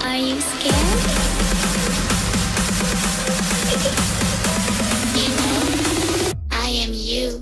Are you scared? You know, I am you.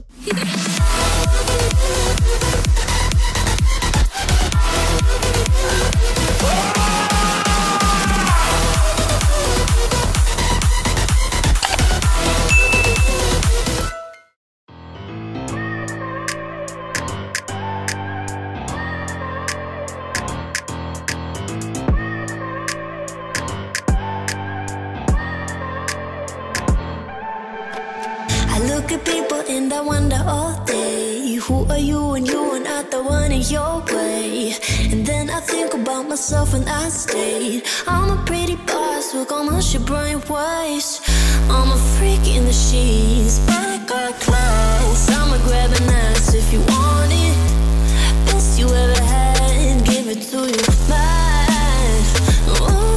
I look at people and I wonder all day, who are you and you are not the one in your way. And then I think about myself and I stayed. I'm a pretty boss with almost your brainwaves. I'm a freak in the sheets, but I got class. I'ma grab an ass if you want it. Best you ever had, give it to you bad. Ooh.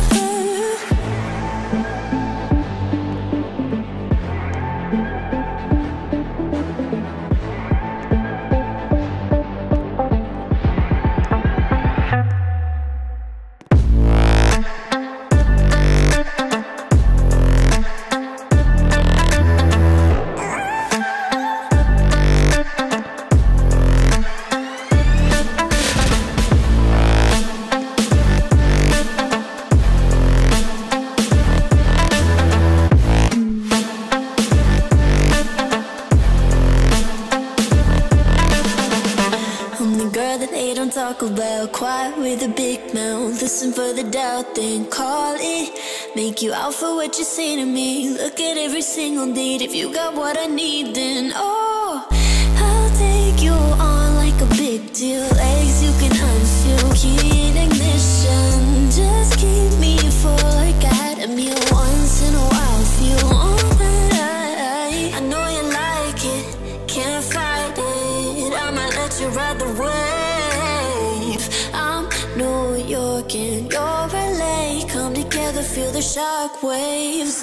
Talk about quiet with a big mouth. Listen for the doubt, then call it. Make you out for what you say to me. Look at every single date. If you got what I need, then oh, I'll take you on like a big deal. Legs you can unfeel, key in ignition. Just keep me full like I had a meal once in a while. Feel alright. I know you like it, can't fight it. I might let you ride the wave. I'm New York and you're LA. Come together, feel the shock waves.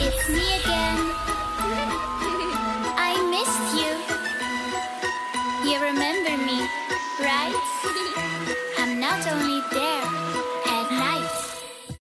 It's me again.